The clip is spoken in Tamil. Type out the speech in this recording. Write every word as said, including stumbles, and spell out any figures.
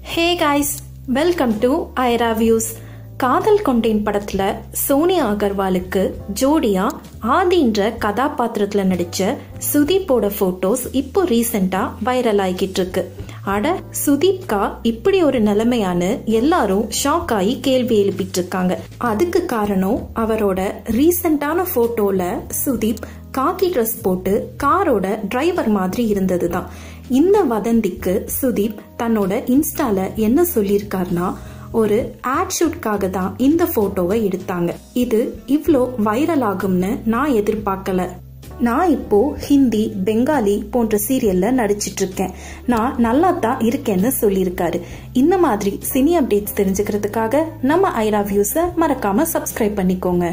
Hey guys, welcome to Aira views. Kadhal Kondein படத்துல சோனியா அகர்வாலுக்கு ஜோடியா ஆதின்ற கதாபாத்திரத்துல நடிச்ச சுதீப்போட போட்டோஸ் இப்போ ரீசெண்டா வைரல் ஆகிட்டு இருக்கு. அட, சுதீப்கா இப்படி ஒரு நிலைமையானு எல்லாரும் ஷாக் ஆகி கேள்வி எழுப்பிட்டு இருக்காங்க. அதுக்கு காரணம் அவரோட ரீசெண்டான போட்டோல சுதீப் காக்கி ட்ரெஸ் போட்டு காரோட டிரைவர் மாதிரி இருந்ததுதான். இந்த வதந்திக்கு சுதீப் தன்னோட இன்ஸ்டால என்ன சொல்லியிருக்காருன்னா, ஒரு ஆட் ஷூட்காக தான் இந்த போட்டோவை எடுத்தாங்க. இது இவ்ளோ வைரல் ஆகும்னு நான் எதிர்பார்க்கல. நான் இப்போ ஹிந்தி, பெங்காலி போன்ற சீரியல்ல நடிச்சிட்டு இருக்கேன். நான் நல்லா தான் இருக்கேன்னு சொல்லியிருக்காரு. இந்த மாதிரி சினி அப்டேட்ஸ் தெரிஞ்சுக்கிறதுக்காக நம்ம ஐரா வியூஸை மறக்காம சப்ஸ்கிரைப் பண்ணிக்கோங்க.